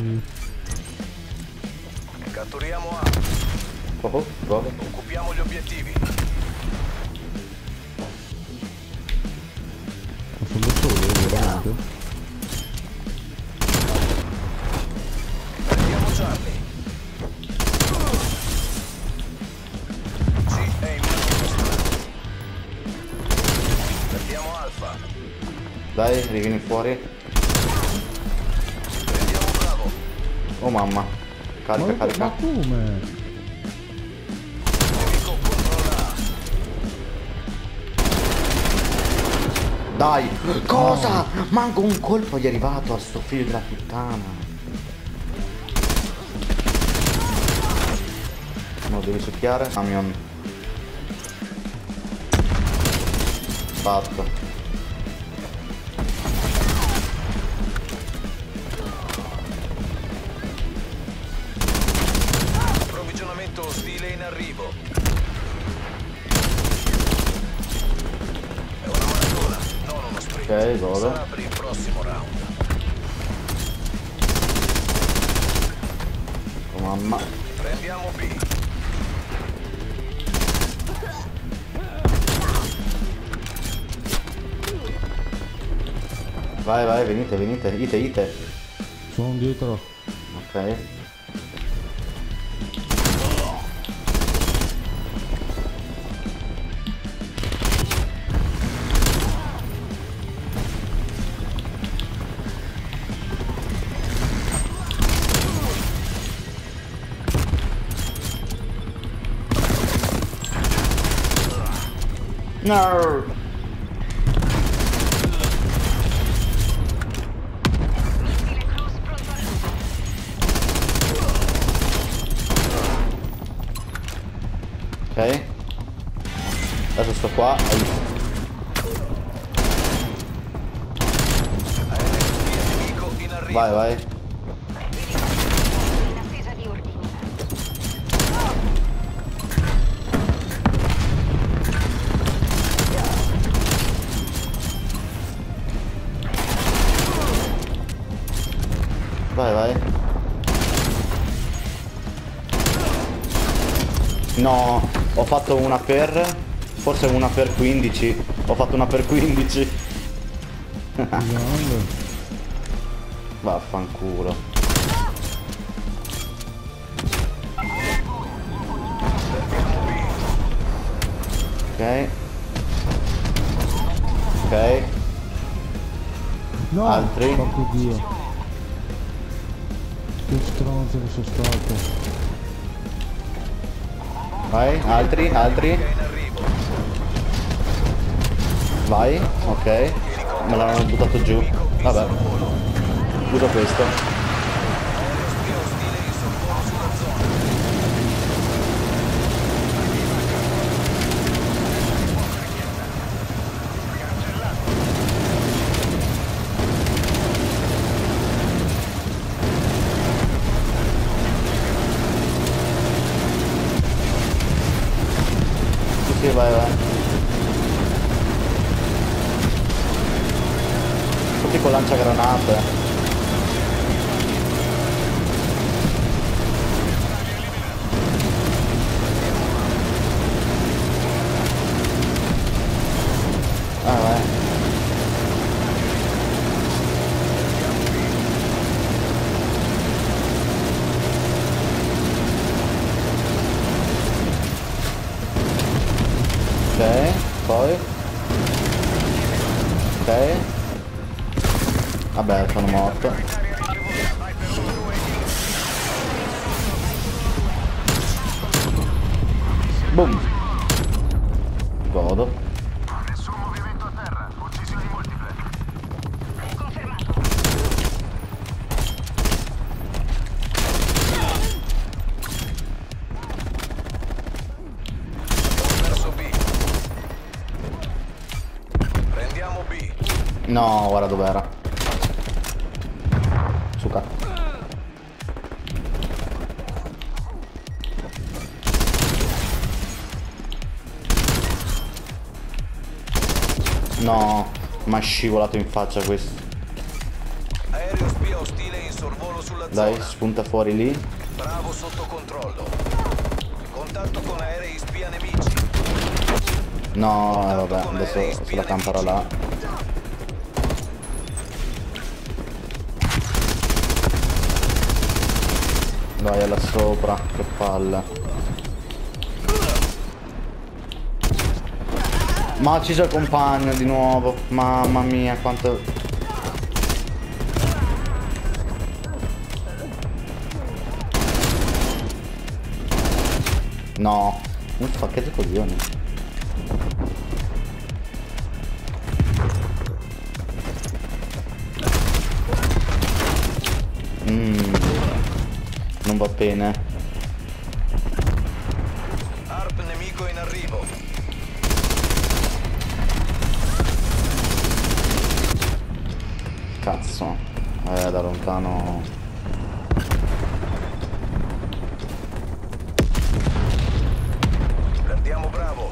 Catturiamo A. Oh, bravo. Occupiamo gli obiettivi. Ma sono da solo, veramente? Prendiamo Charlie. C è in mano nostra. Prendiamo Alfa. Dai, rivieni fuori. Prendiamo Bravo. Oh mamma. Carica, Ma carica. come? Nemico controlla A. Dai. Cosa? Manco un colpo gli è arrivato a sto figlio della puttana. No, devi succhiare. Camion. Fatto. Approvvigionamento ostile in arrivo. È una maratona, non uno sprint. Ok, godo. Sarà per il prossimo round. Oh mamma. Prendiamo B. Vai, vai, venite, venite. Ite, ite. Sono dietro. Ok. No. Ok. Adesso sto qua. Nemico in arrivo. Vai, vai. In attesa di ordini. Vai, vai. No, ho fatto una per... Forse una per 15. Ho fatto una per 15. Grande. Vaffanculo. Ok. Ok. No! Altri? Porco Dio. Che stronzo che sono stato. Vai, altri, altri. In arrivo. Vai, ok. Me l'hanno buttato giù. Vabbè. Uso questo. Spia ostile in soccorso sulla zona. Sì, sì, vai, vai. Tutti con lanciagranate. Ah, vai. Ok, poi. Ok. Vabbè, sono morto. Boom. Godo. Nessun movimento a terra. Uccisioni multiple. Confermato. Verso B. Prendiamo B. No, guarda dov'era. Suca. No, mi ha scivolato in faccia questo. Aereo spia ostile in sorvolo sulla Dai, zona. spunta fuori lì. Bravo sotto controllo. Contatto con aerei spia nemici. No, vabbè, adesso se la camperà là. Vai, è là sopra, che palle. Ma ha ucciso il compagno di nuovo. Mamma mia, quanto... No. Uffa, che coglioni. Non va bene. ARP nemico in arrivo. Cazzo. Da lontano. Perdiamo Bravo.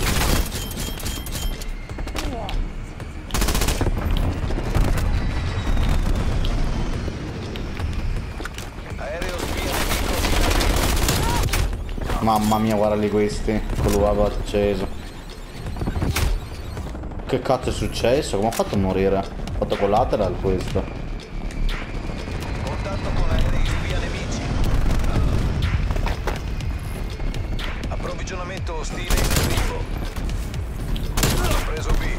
Aereo spia nemico in arrivo. Mamma mia, guarda lì questi. Con l'uovo acceso. Che cazzo è successo? Come ha fatto a morire? Ha fatto collateral questo. Contatto con aerei spia nemici. Approvvigionamento ostile in arrivo. Ho preso B.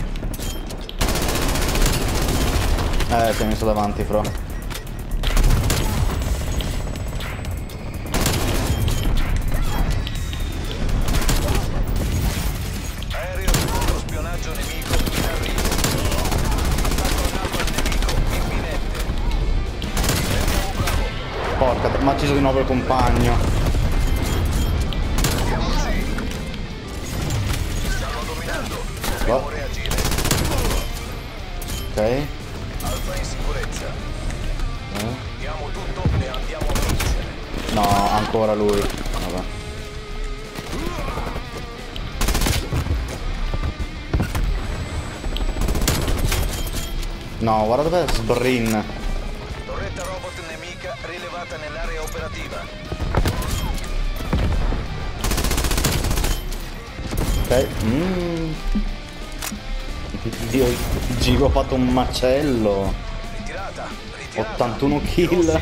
Si è messo davanti, Fro. Aereo contro spionaggio nemico in arrivo. Attacco armato al nemico imminente. Perdiamo Bravo. Porca, ma ha ucciso di nuovo il compagno. Siamo C. Stanno dominando. Dobbiamo Oh. reagire. Ok. Alfa in sicurezza. Diamo tutto e andiamo a vincere. No, ancora lui. Vabbè. No, guarda dov'è Sbrin. Torretta robot nemica rilevata nell'area operativa. Ok. Dio, il Gigo ha fatto un macello. Ritirata. 81 kill.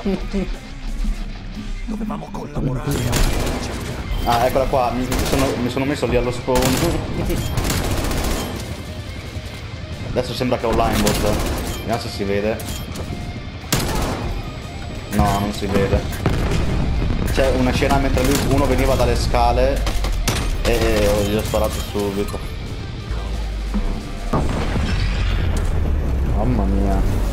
Dovevamo collaborare. Ah, eccola qua, mi sono messo lì allo spawn. Adesso sembra che ho l'inebot. Vediamo se si vede. No, non si vede. C'è una scena mentre uno veniva dalle scale e gli ho sparato subito. Mamma mia.